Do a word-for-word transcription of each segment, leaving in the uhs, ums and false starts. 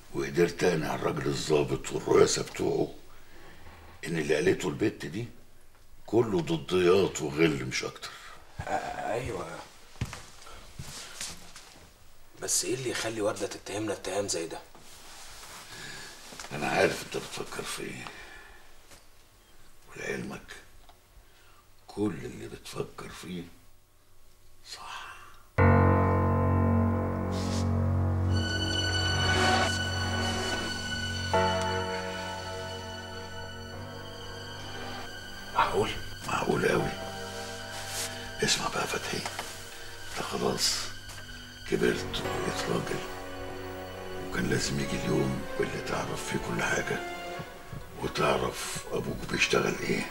وقدرت اقنع الراجل الظابط والرؤساء بتوعه ان اللي قالته البت دي كله ضديات وغل مش اكتر. آه ايوه، بس ايه اللي يخلي ورده تتهمنا اتهام زي ده؟ انا عارف انت بتفكر في ايه، ولعلمك كل اللي بتفكر فيه صح. معقول؟ معقول قوي. اسمع بقى فتحي، انت خلاص كبرت وبقيت راجل، وكان لازم يجي اليوم اللي تعرف فيه كل حاجة وتعرف ابوك بيشتغل ايه.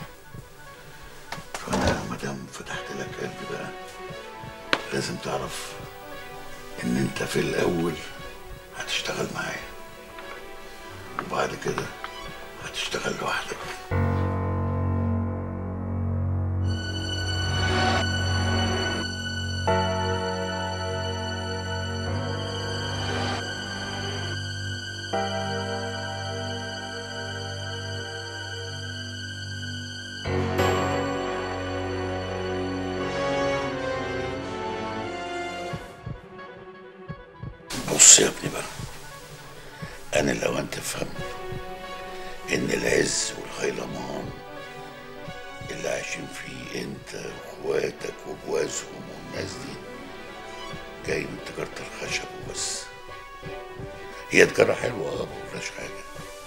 فانا مادام فتحت لك قلبي بقى لازم تعرف ان انت في الاول هتشتغل معايا، وبعد كده هتشتغل لوحدك. بص يا ابني بقى، انا لو انت تفهم ان العز والهيلمان اللي عايشين فيه انت واخواتك وجوازهم والناس دي جاي من تجارة الخشب وبس. هي تجارة حلوة اه مقلناش حاجة،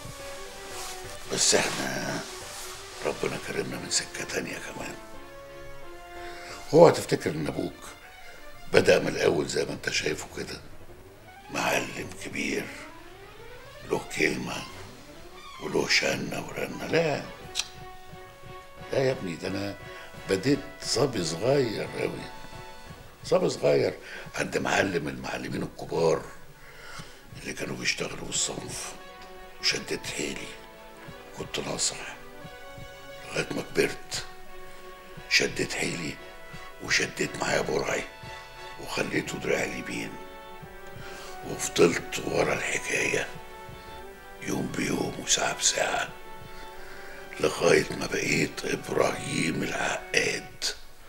بس احنا ربنا كرمنا من سكة تانية كمان. هو هتفتكر ان ابوك بدأ من الاول زي ما انت شايفه كده، معلم كبير له كلمة وله شنة ورنة؟ لا لا يا ابني، ده انا بديت صبي صغير اوي، صبي صغير عند معلم المعلمين الكبار اللي كانوا بيشتغلوا بالصنف، وشديت حيلي كنت ناصح لغاية ما كبرت. شديت حيلي وشديت معايا برعي وخليته دراعي اليمين، وفضلت ورا الحكاية يوم بيوم وساعة بساعة لغاية ما بقيت إبراهيم العقاد،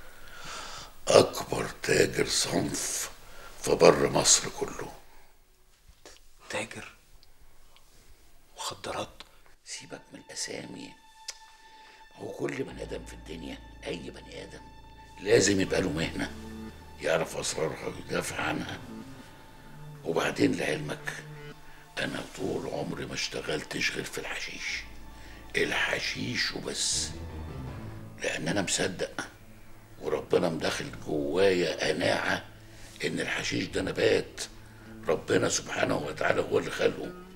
أكبر تاجر صنف في بر مصر كله. تاجر مخدرات؟ سيبك من الأسامي، هو كل بني آدم في الدنيا، أي بني آدم لازم يبقى له مهنة يعرف أسرارها ويدافع عنها. وبعدين لعلمك أنا طول عمري ما اشتغلتش غير في الحشيش، الحشيش وبس، لأن أنا مصدق وربنا مدخل جوايا قناعة إن الحشيش ده نبات ربنا سبحانه وتعالى هو اللي خلقه،